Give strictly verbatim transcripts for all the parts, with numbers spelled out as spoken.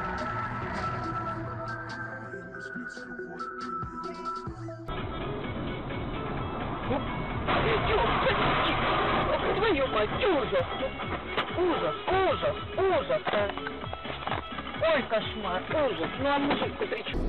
Твою мать, ужас! Ужас, ужас, ужас! А. Ой, кошмар, ужас! Ну а мужик-то при чем?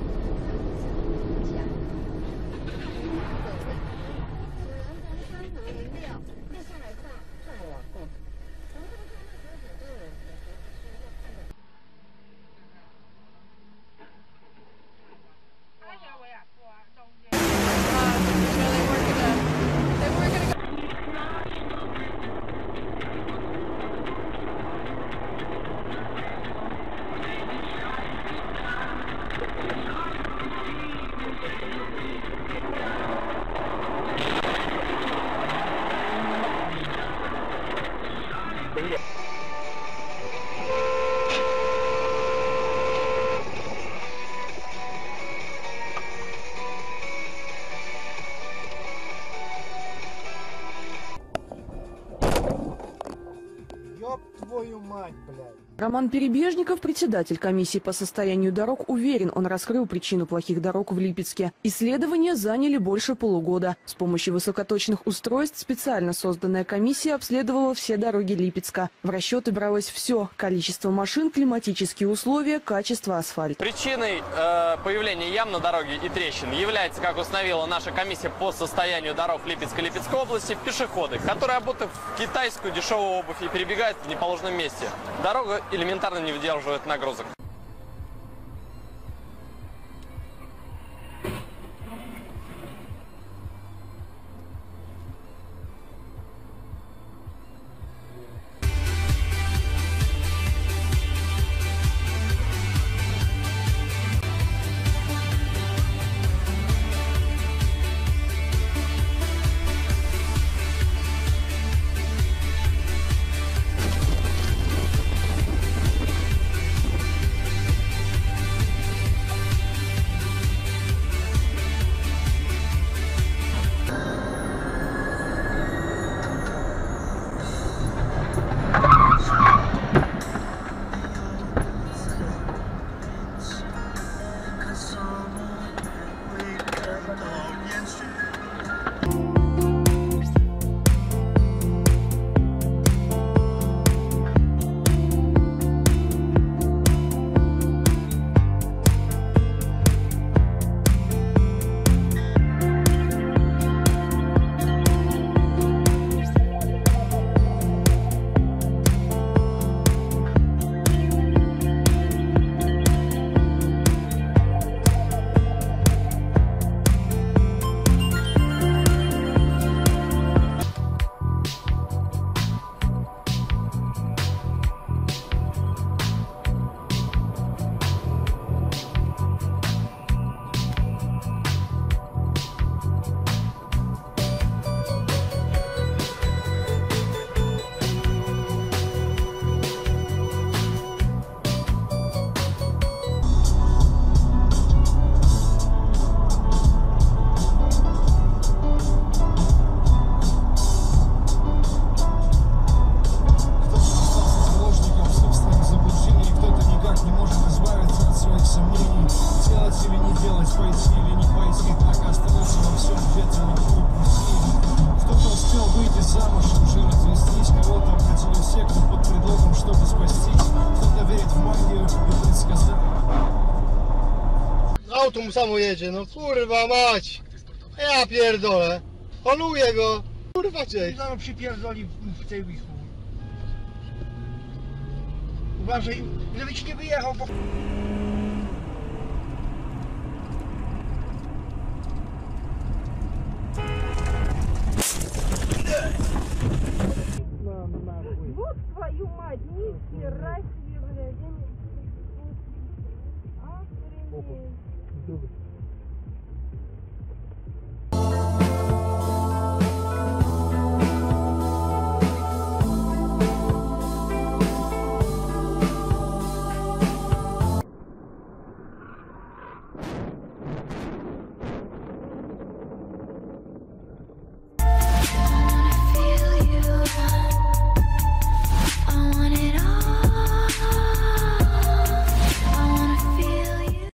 Ёб твою мать, блядь. Роман Перебежников, председатель комиссии по состоянию дорог, уверен, он раскрыл причину плохих дорог в Липецке. Исследования заняли больше полугода. С помощью высокоточных устройств специально созданная комиссия обследовала все дороги Липецка. В расчеты бралось все – количество машин, климатические условия, качество асфальта. Причиной э, появления ям на дороге и трещин является, как установила наша комиссия по состоянию дорог Липецка и Липецкой области, пешеходы, которые, обуты в китайскую дешевую обувь и перебегают в неположенном месте. Дорога элементарно не выдерживает нагрузок. Autum samo jedzie, no kurwa mać! Ja pierdolę! Panuję go! Kurwa cię! Zaraz przypierdoli w tej wichu. Uważaj, żebyś nie wyjechał, bo... Вот твою мать, ни хера себе, блядь. Охренеть.